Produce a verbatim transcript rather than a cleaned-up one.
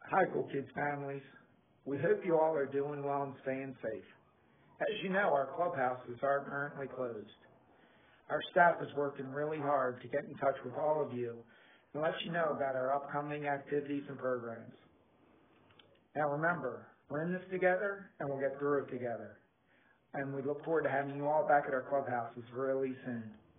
Hi, Cool Kids families. We hope you all are doing well and staying safe. As you know, our clubhouses are currently closed. Our staff is working really hard to get in touch with all of you and let you know about our upcoming activities and programs. Now remember, we're in this together and we'll get through it together. And we look forward to having you all back at our clubhouses really soon.